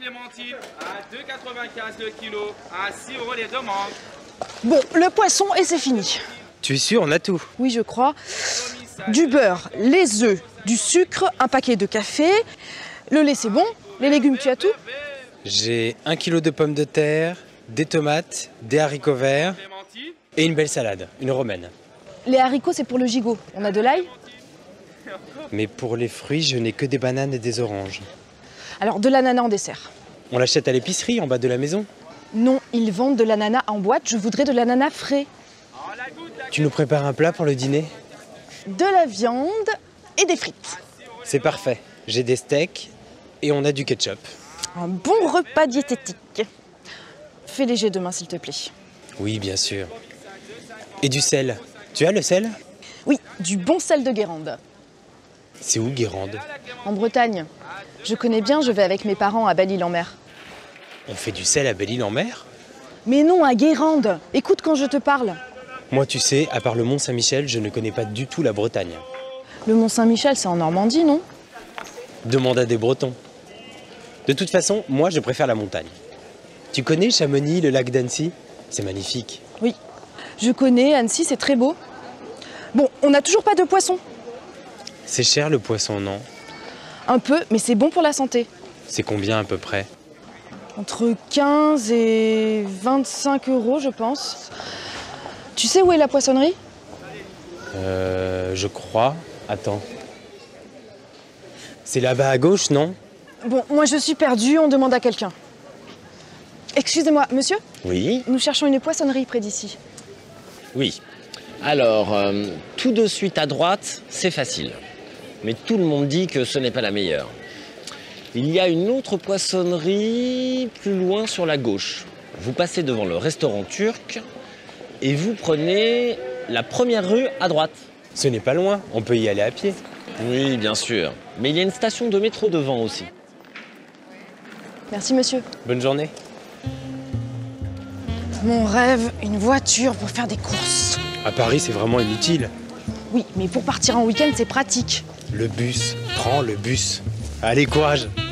Clémentine à 2,95 le kilo, à 6 € les deux mangues. Bon, le poisson et c'est fini. Tu es sûr, on a tout? Oui, je crois. Du beurre, les œufs, du sucre, un paquet de café. Le lait, c'est bon. Les légumes, tu as tout? J'ai 1 kilo de pommes de terre, des tomates, des haricots verts et une belle salade, une romaine. Les haricots, c'est pour le gigot. On a de l'ail? Mais pour les fruits, je n'ai que des bananes et des oranges. Alors, de l'ananas en dessert. On l'achète à l'épicerie, en bas de la maison. Non, ils vendent de l'ananas en boîte. Je voudrais de l'ananas frais. Tu nous prépares un plat pour le dîner? De la viande et des frites. C'est parfait. J'ai des steaks et on a du ketchup. Un bon repas diététique. Fais léger demain, s'il te plaît. Oui, bien sûr. Et du sel. Tu as le sel? Oui, du bon sel de Guérande. C'est où, Guérande? En Bretagne. Je connais bien, je vais avec mes parents à Belle-Île-en-Mer. On fait du sel à Belle-Île-en-Mer? Mais non, à Guérande. Écoute quand je te parle. Moi, tu sais, à part le Mont-Saint-Michel, je ne connais pas du tout la Bretagne. Le Mont-Saint-Michel, c'est en Normandie, non? Demande à des Bretons. De toute façon, moi, je préfère la montagne. Tu connais Chamonix, le lac d'Annecy? C'est magnifique. Oui, je connais, Annecy, c'est très beau. Bon, on n'a toujours pas de poisson. C'est cher le poisson, non? Un peu, mais c'est bon pour la santé. C'est combien à peu près? Entre 15 et 25 €, je pense. Tu sais où est la poissonnerie? Je crois. Attends. C'est là-bas à gauche, non? Bon, moi je suis perdue, on demande à quelqu'un. Excusez-moi, monsieur? Oui, Nous cherchons une poissonnerie près d'ici. oui. Alors, tout de suite à droite, c'est facile. Mais tout le monde dit que ce n'est pas la meilleure. Il y a une autre poissonnerie plus loin sur la gauche. Vous passez devant le restaurant turc et vous prenez la première rue à droite. Ce n'est pas loin, on peut y aller à pied. Oui, bien sûr. Mais il y a une station de métro devant aussi. Merci, monsieur. Bonne journée. Mon rêve, une voiture pour faire des courses. À Paris, c'est vraiment inutile. Oui, mais pour partir en week-end, c'est pratique. Le bus, prends le bus. Allez, courage.